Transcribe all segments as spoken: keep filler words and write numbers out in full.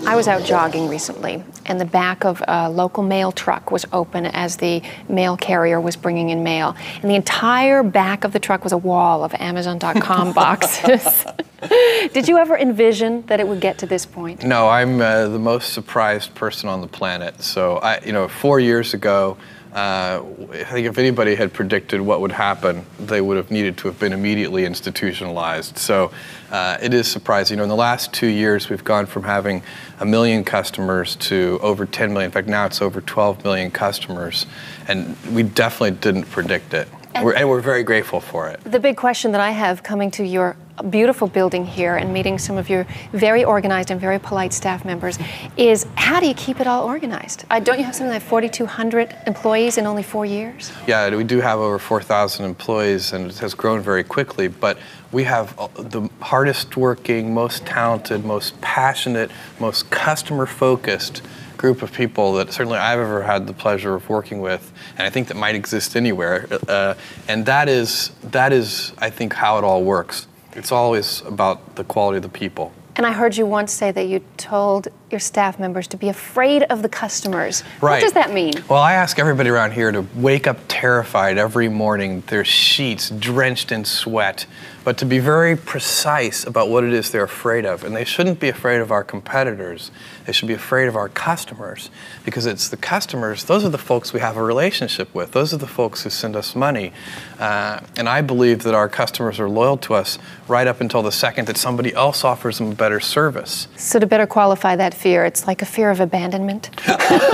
I was out jogging recently, and the back of a local mail truck was open as the mail carrier was bringing in mail. And the entire back of the truck was a wall of Amazon dot com boxes. Did you ever envision that it would get to this point? No, I'm uh, the most surprised person on the planet. So, I, you know, four years ago, Uh, I think if anybody had predicted what would happen, they would have needed to have been immediately institutionalized. So uh, it is surprising. You know, in the last two years, we've gone from having a million customers to over ten million. In fact, now it's over twelve million customers. And we definitely didn't predict it. And we're, and we're very grateful for it. The big question that I have coming to your beautiful building here and meeting some of your very organized and very polite staff members is, how do you keep it all organized? Uh, don't you have something like forty-two hundred employees in only four years? Yeah, we do have over four thousand employees, and it has grown very quickly, but we have the hardest working, most talented, most passionate, most customer focused group of people that certainly I've ever had the pleasure of working with, and I think that might exist anywhere. Uh, and that is, that is, I think, how it all works. It's always about the quality of the people. And I heard you once say that you told your staff members to be afraid of the customers. Right. What does that mean? Well, I ask everybody around here to wake up terrified every morning, their sheets drenched in sweat, but to be very precise about what it is they're afraid of. And they shouldn't be afraid of our competitors. They should be afraid of our customers, because it's the customers, those are the folks we have a relationship with. Those are the folks who send us money. Uh, and I believe that our customers are loyal to us right up until the second that somebody else offers them a better service. So to better qualify that fear, it's like a fear of abandonment. You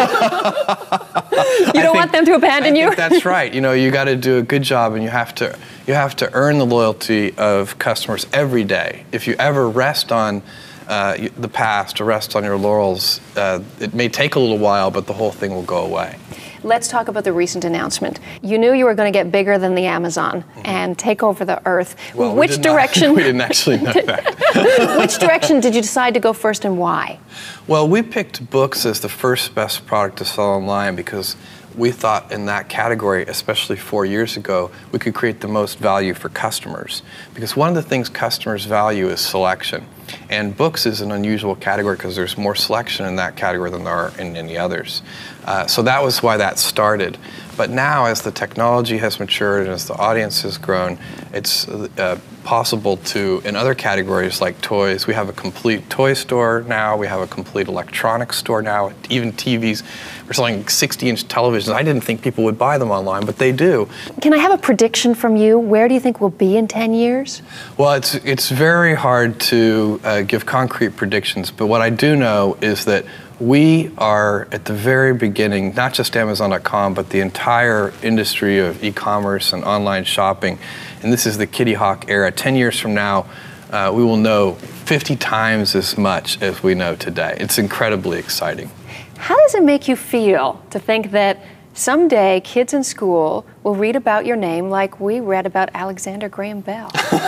don't think, want them to abandon I you? Think that's right. You know, you got to do a good job, and you have to you have to earn the loyalty of customers every day. If you ever rest on uh, the past or rest on your laurels, uh, it may take a little while, but the whole thing will go away. Let's talk about the recent announcement. You knew you were going to get bigger than the Amazon mm-hmm. and take over the earth. Well, Which we direction? Not, we didn't actually know that. Which direction did you decide to go first, and why? Well, we picked books as the first best product to sell online because we thought in that category, especially four years ago, we could create the most value for customers. Because one of the things customers value is selection. And books is an unusual category because there's more selection in that category than there are in any others. Uh, so that was why that started. But now, as the technology has matured and as the audience has grown, it's uh, possible to, in other categories like toys, we have a complete toy store now, we have a complete electronics store now, even T Vs. We're selling sixty inch televisions. I didn't think people would buy them online, but they do. Can I have a prediction from you? Where do you think we'll be in ten years? Well, it's, it's very hard to uh, give concrete predictions, but what I do know is that we are at the very beginning, not just Amazon dot com, but the entire industry of e-commerce and online shopping. And this is the Kitty Hawk era. Ten years from now, uh, we will know fifty times as much as we know today. It's incredibly exciting. How does it make you feel to think that someday kids in school will read about your name like we read about Alexander Graham Bell?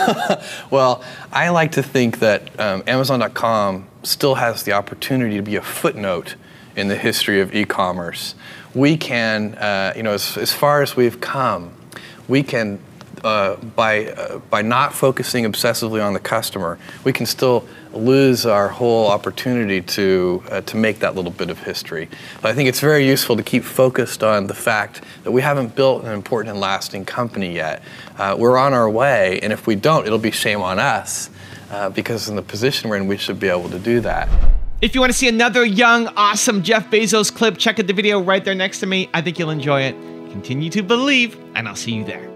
Well, I like to think that um, Amazon dot com still has the opportunity to be a footnote in the history of e-commerce. We can, uh, you know, as, as far as we've come, we can, uh, by, uh, by not focusing obsessively on the customer, we can still lose our whole opportunity to, uh, to make that little bit of history. But I think it's very useful to keep focused on the fact that we haven't built an important and lasting company yet. Uh, we're on our way, and if we don't, it'll be shame on us. Uh, because in the position we're in, we should be able to do that. If you want to see another young, awesome Jeff Bezos clip, check out the video right there next to me. I think you'll enjoy it. Continue to believe, and I'll see you there.